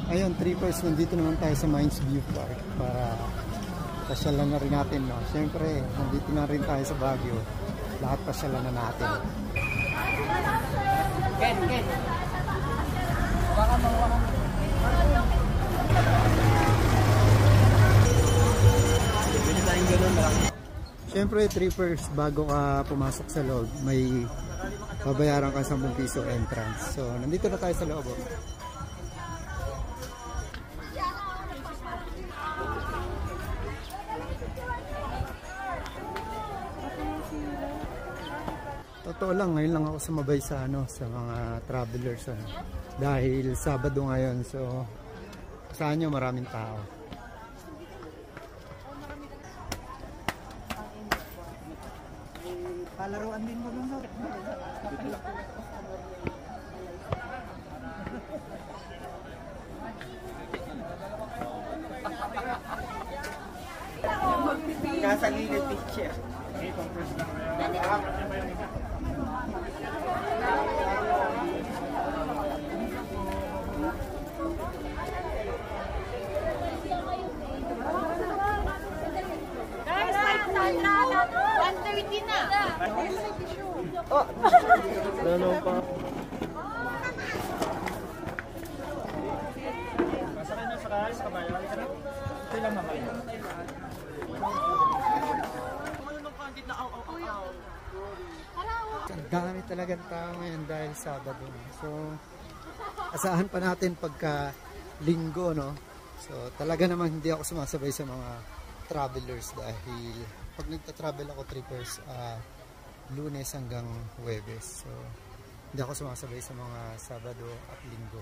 Ayun, trippers, nandito naman tayo sa Mines View Park para pasyalan na rin natin, no? Siyempre, nandito na rin tayo sa Baguio. Lahat pasyalan na natin. Ken. Baka mawakan. Pwede tayong gano'n lang. Siyempre, trippers, bago ka pumasok sa loob, may babayaran ka 10 piso entrance. So, nandito na tayo sa loob. Oh. Totoo lang, ngayon lang ako sumabay sa mga travelers dahil Sabado ngayon, so saan nyo maraming tao. Palaruan din mo nung nasa gilid picture. Oh, lalo pa. Masakay na sa kabayo. Ito lang naman. Ang dami talagang tao ngayon dahil Sabado. So, asahan pa natin pagka Linggo, no? So, talaga naman hindi ako sumasabay sa mga travelers dahil pag nagta-travel ako, trippers, Lunes hanggang Huwebes. So, hindi ako sumasabay sa mga Sabado at Linggo.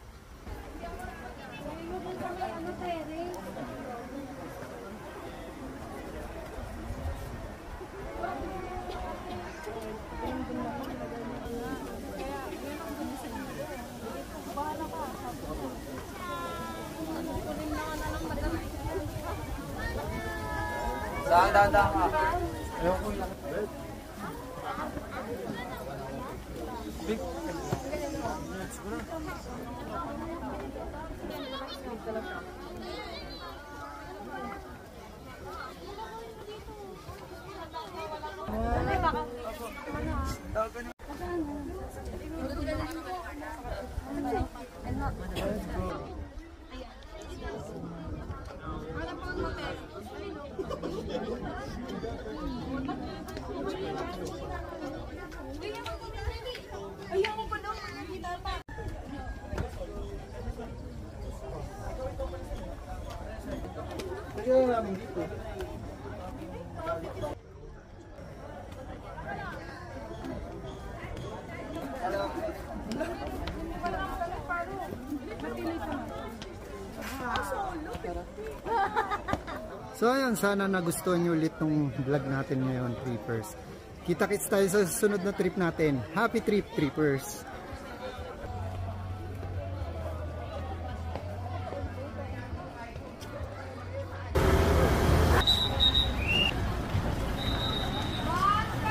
Dahan ka. Ayoko lang. Big. Lagyan namin dito. So ayun, sana nagustuhan nyo ulit tong vlog natin ngayon, trippers. Kita-kits tayo sa susunod na trip natin. Happy trip, trippers!